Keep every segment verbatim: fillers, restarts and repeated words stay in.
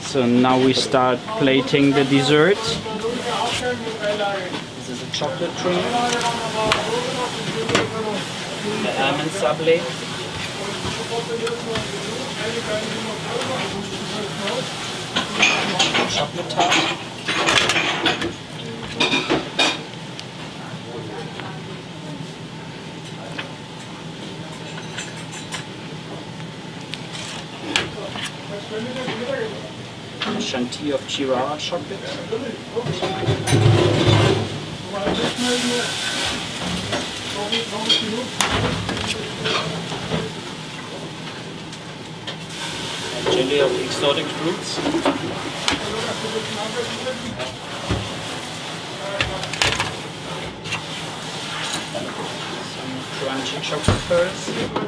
So now we start plating the dessert. This is a chocolate cream, the almond sablé, chocolate tart, a chantilly of Chihuahua chocolate, a jelly of exotic fruits, some crunchy chocolate pearls,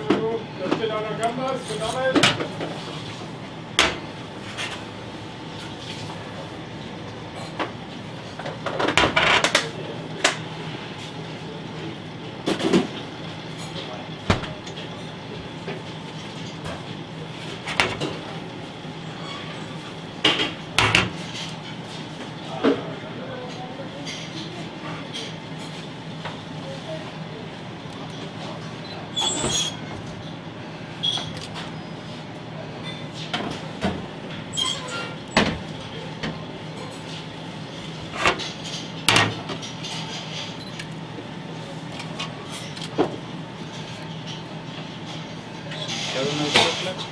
caramel chocolate,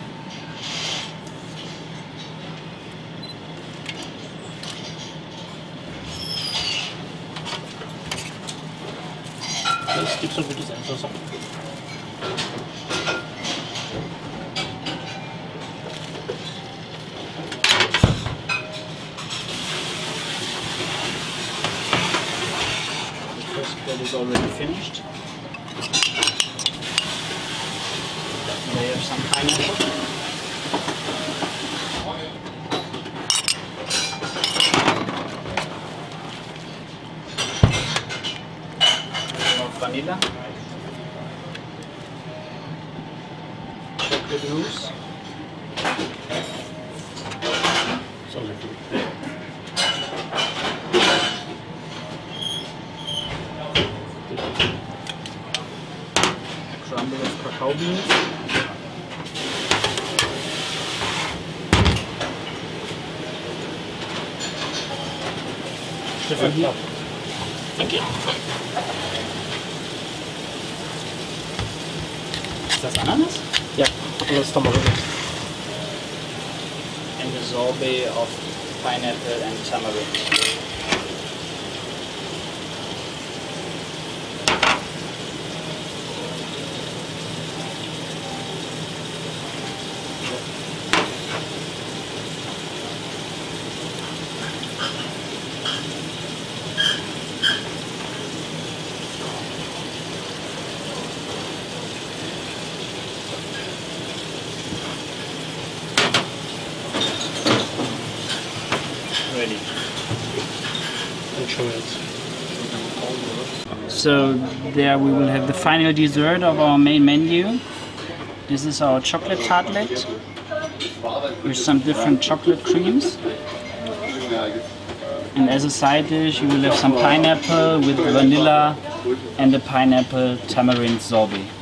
das gibt's doch wirklich einfach so. the first plate is already finished. They have some pineapple. More vanilla. Chocolate mousse. So lecker. A crumble of cacao beans. Stefan, hier. Danke. Ist das Ananas? Ja, das ist Tamarind. And the sorbet of pineapple and tamarind. Ready. So there we will have the final dessert of our main menu. This is our chocolate tartlet with some different chocolate creams. And as a side dish you will have some pineapple with vanilla and a pineapple tamarind sorbet.